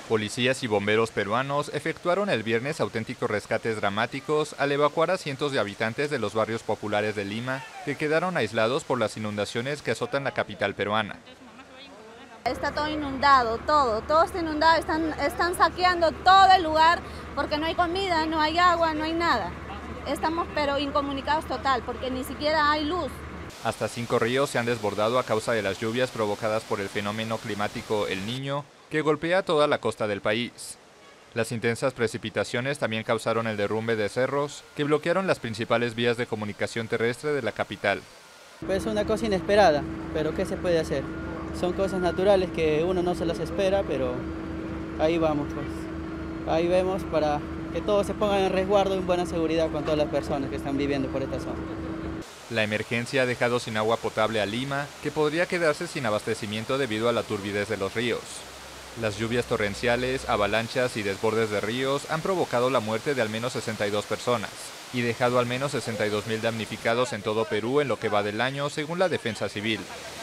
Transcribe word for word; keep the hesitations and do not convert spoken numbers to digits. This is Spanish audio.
Policías y bomberos peruanos efectuaron el viernes auténticos rescates dramáticos al evacuar a cientos de habitantes de los barrios populares de Lima, que quedaron aislados por las inundaciones que azotan la capital peruana. Está todo inundado, todo, todo está inundado, están, están saqueando todo el lugar porque no hay comida, no hay agua, no hay nada. Estamos pero incomunicados total porque ni siquiera hay luz. Hasta cinco ríos se han desbordado a causa de las lluvias provocadas por el fenómeno climático El Niño, que golpea toda la costa del país. Las intensas precipitaciones también causaron el derrumbe de cerros, que bloquearon las principales vías de comunicación terrestre de la capital. Pues una cosa inesperada, pero ¿qué se puede hacer? Son cosas naturales que uno no se las espera, pero ahí vamos, pues. Ahí vemos para que todos se pongan en resguardo y en buena seguridad con todas las personas que están viviendo por esta zona. La emergencia ha dejado sin agua potable a Lima, que podría quedarse sin abastecimiento debido a la turbidez de los ríos. Las lluvias torrenciales, avalanchas y desbordes de ríos han provocado la muerte de al menos sesenta y dos personas y dejado al menos sesenta y dos mil damnificados en todo Perú en lo que va del año, según la Defensa Civil.